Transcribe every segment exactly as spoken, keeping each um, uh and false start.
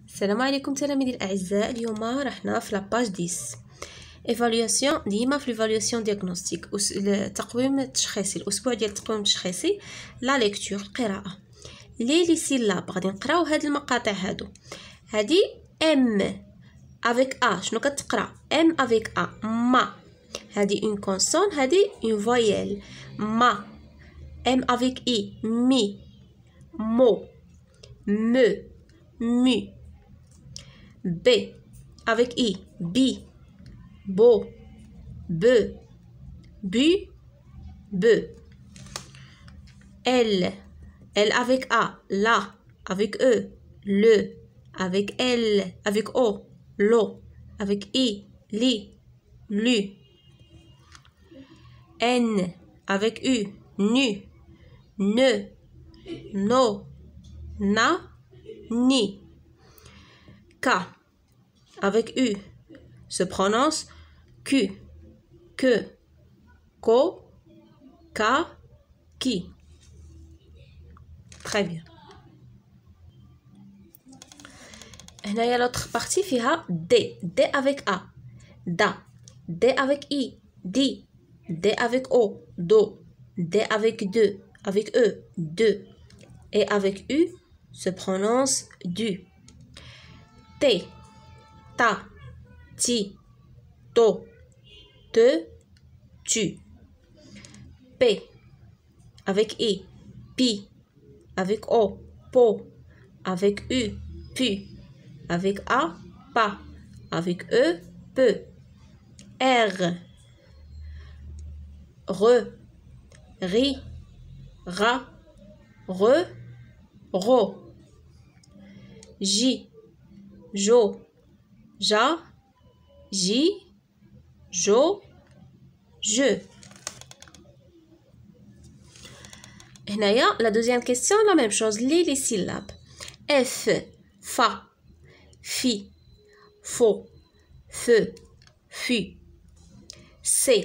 السلام عليكم تلاميذي الاعزاء. اليوم رحنا في لاباج عشرة ايفاليواسيون. ديما في ايفاليواسيون دياغنوستيك التقويم التشخيصي، الاسبوع ديال التقويم التشخيصي. لا ليكتور القراءه لي لي سيلاب. غادي نقراو هاد المقاطع هادو. هادي ام افيك ا. شنو كتقرا؟ ام افيك ا ما. هادي اون كونسون، هادي اون فويل ما. ام افيك اي مي مو مو mu. B avec I, bi, beau, be, bu, be. L, L avec A, la, avec E, le, avec L, avec O, lo, avec I, li, lu. N avec U, nu, ne, no, na, ni. K avec U se prononce Q, que, ko, ka, qui. Très bien. هنايا l'autre partie فيها D. D avec A, da. D avec I, di. D avec O, do. D avec deux, avec E, de. Et avec U se prononce du. T, ta, ti, to, te, tu. P avec I, pi. Avec O, po. Avec U, pu. Avec A, pa. Avec E, peu. R, re, ri, ra, re, ro. J, jo, ja, ji, jo, je. هنايا la deuxième question la même chose. Lis les syllabes. F, fa, fi, fo, feu, fu. C,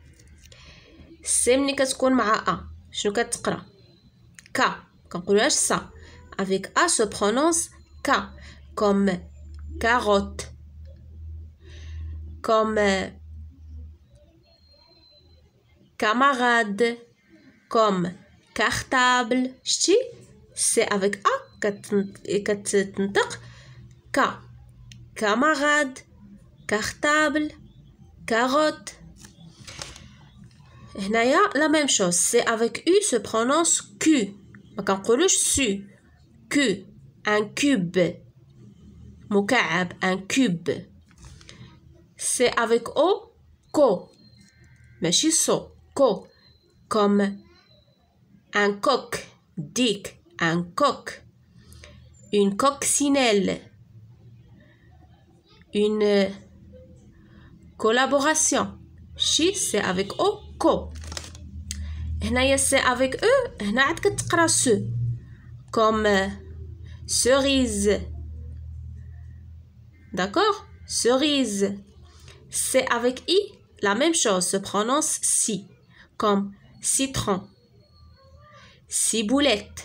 C ملي كتكون مع A شنو كتقرا؟ K. كنقولوهاش سا. Avec A se prononce K, comme carotte, comme euh, camarade, comme cartable. شتي c'est avec A كتنطق K. camarade, cartable, carotte. هنايا la même chose. C'est avec U se prononce Q. ما كنقولوش su. Q, un cube. مكعب, un cube. C'est avec O, co. ماشي so, co. Comme un coq, dick, un coq. Une coccinelle. Une collaboration. شي c'est avec O, co. هنايا c'est avec E. هنا عاد كتقرا se. Comme cerise. D'accord? Cerise. C'est avec I, la même chose, se prononce si. Comme citron. Ciboulette.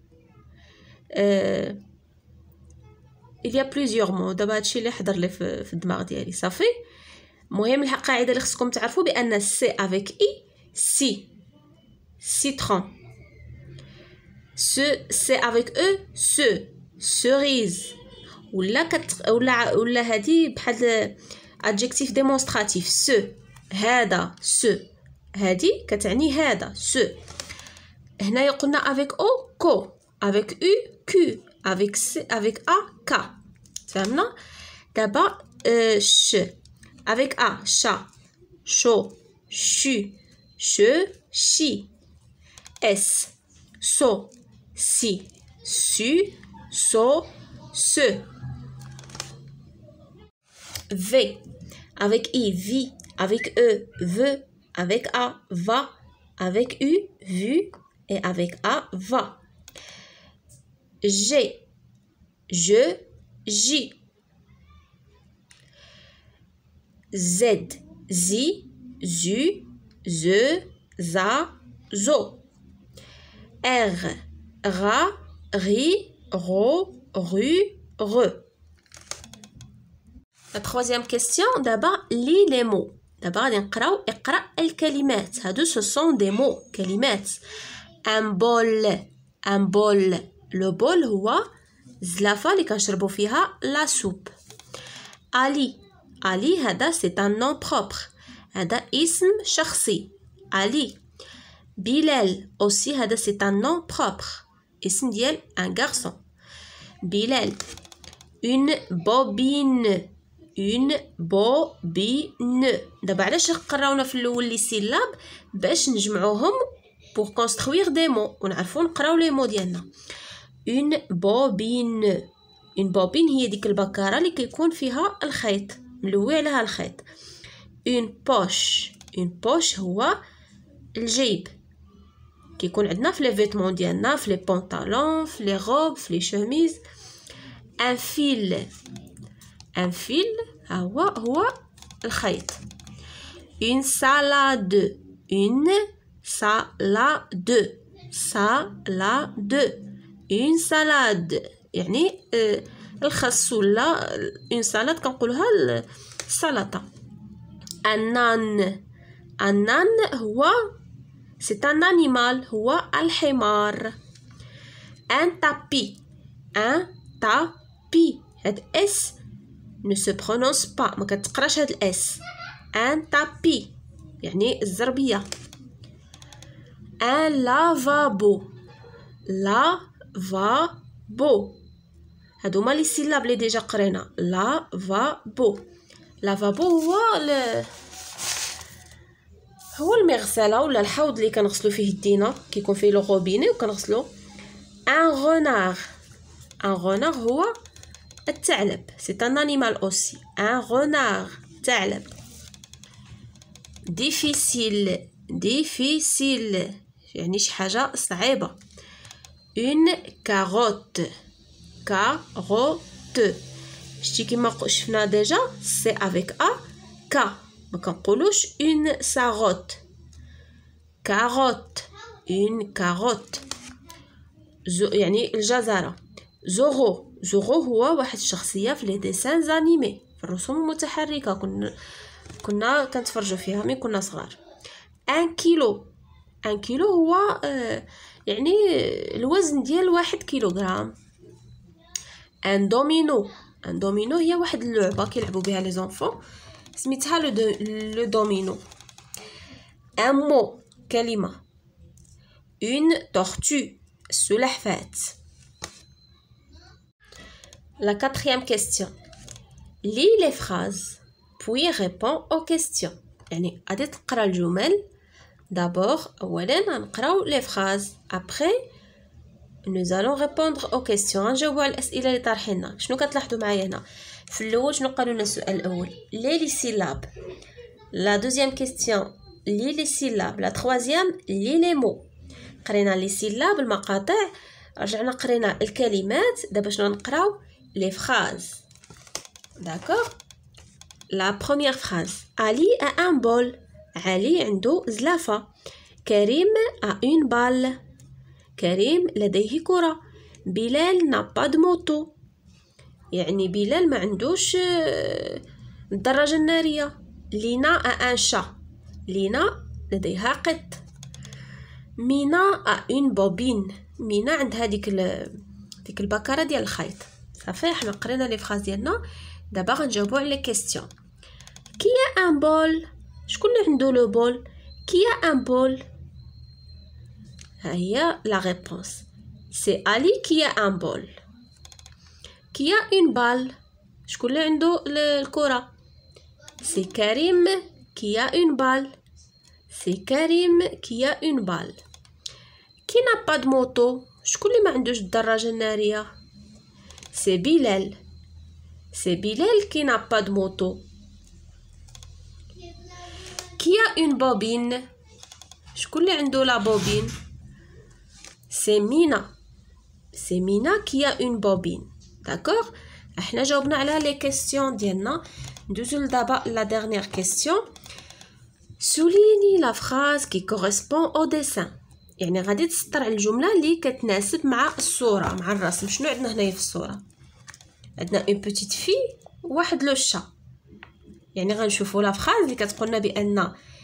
Euh, il y a plusieurs mots. دابا هادشي اللي حضر لي في, في الدماغ ديالي صافي. المهم القاعده اللي خصكم تعرفوا بان سي avec I si. Citron. Ce, c'est avec eux, ce, cerise. ولا كت ولا ولا هادي بحال adjectif démonstratif. ce هذا ce. هادي كتعني هذا ce. هنايا قلنا avec O, co. avec U, Q. avec C, avec A, K. فهمنا؟ دابا ش avec A, chat, chaud, chu, che, chi. S, so, si, su, so, ce. V avec I, vi. Avec E, ve. Avec A, va. Avec U, vu. Et avec A, va. G, je, j'y. Z, zi, zu, ze, za, zo. R, ra, ri, ro, ru, re. La troisième question, d'abord, lis les mots. D'abord, غادي نقراو اقرأ الكلمات. هادو ce sont des mots, كلمات. Un bol, un bol. Le bol هو زلافة اللي كنشربو فيها la soupe. Ali, Ali هذا c'est un nom propre. هذا اسم شخصي. Ali. Bilal aussi هذا c'est un nom propre. اسم ديال un garçon. Bilal. Une bobine. Une bobine. دابا علاش قراونا في الاول لي سيلاب باش نجمعوهم pour construire des mots ونعرفوا نقراو لي مو ديالنا. Une bobine. Une bobine هي ديك البكاره اللي كيكون فيها الخيط ملوي عليها الخيط. Une poche. Une poche هو الجيب كيكون عندنا في لي فيتمون ديالنا في لي بونطالون في لي روب في لي شوميز. Un fil. Un fil هو هو الخيط. Une salade. Une salade. salade. Une salade يعني آه الخس ولا une salade كنقولوها السلطة. Un âne. Un âne هو c'est un animal هو الحمار. Un tapis. Un tapis. هاد اس ne se prononce pas ما كتقراش هاد الاس. Un tapis يعني الزربية. Un lavabo. lavabo هادو هما لي سيلاب لي ديجا قرينا. lavabo. lavabo هو ل... هو المغسله ولا الحوض اللي كنغسلو فيه يدينا كيكون فيه لو روبيني وكنغسلو. ان renard. ان renard هو الثعلب. c'est un animal aussi. un renard ثعلب. difficile. difficile يعني شي حاجه صعيبه. une carotte. carotte شتي كيما شفنا ديجا سي افيك ا كا ما كنقولوش une carotte. carotte. une carotte زو يعني الجزرة. زورو. زورو هو واحد الشخصية في لي ديسان زانيمي في الرسوم المتحركة كنا كنا كنتفرجوا فيها ملي كنا صغار. ان كيلو. ان كيلو هو آه يعني الوزن ديال واحد كيلوغرام. ان دومينو. ان دومينو هي واحد اللعبة كيلعبوا بها لي زونفون سميتها لو دو... لو دومينو. ان مو كلمة. اون tortue السلحفاة. La quatrième question. Lis les phrases puis réponds aux questions. يعني غادي تقرا الجمل. d'abord اولا غنقراو les phrases après nous allons répondre aux questions. غنجاوبوا على الاسئله اللي طرحنا. شنو كتلاحظوا معايا هنا في الاول شنو قالوا لنا السؤال الاول لي لي سيلاب. la deuxième question لي لي سيلاب. la troisième لي لي مو. قرينا لي سيلاب المقاطع رجعنا قرينا الكلمات. دابا شنو نقراو لي phrases. d'accord. la première phrase. Ali a un bol. علي عنده زلافة. كريم a une balle. كريم لديه كرة. بلال n'a pas de moto. يعني بلال ما عندوش الدراجة النارية. لينا a un chat. لينا لديها قط. مينا a une bobine. مينا عندها ديك ديك البكرة ديال الخيط. صافي حنا قرينا لي فراز ديالنا. دابا غنجاوبو على لي كيسيون. كي a un bol. شكون اللي عنده لو بول؟ كي a un bol. ها هي لا ريبونس. سي علي كي a un bol. كي a une balle. شكون اللي عنده الكرة؟ سي كريم كي a une balle. سي كريم كي a une balle. كي n'a pas de moto. شكون اللي ما عندوش الدراجة النارية؟ سي بلال. سي بلال كي n'a pas de moto. كي a une bobine. شكون اللي عنده لا بوبين؟ سي مينا. سي مينا كي a une bobine. داكوغ. احنا جاوبنا على لي كيسيون ديالنا. ندوزو دابا لا ديرنيير كيسيون. souligne la phrase qui correspond au dessin. يعني غادي تسطر على الجمله اللي كتناسب مع الصوره مع الرسم. شنو عندنا هنايا في الصوره؟ عندنا اون بوتيت في واحد لو شا. يعني غنشوفوا لا فراز اللي كتقولنا بان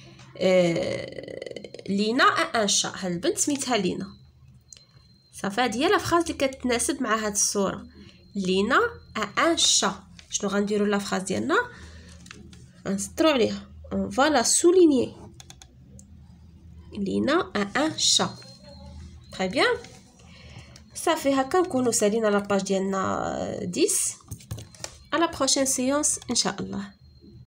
آه لينا ان شا. هاد البنت سميتها لينا صافي. هادي هي لا فراز اللي كتناسب مع هاد الصوره. لينا ان شا. شنو غنديروا لا فراز ديالنا؟ غنسطروا عليها on va la souligner. لينا ان شا. très bien. صافي هكا نكونوا سالينا لاباج ديالنا دix. à la prochaine séance ان شاء الله.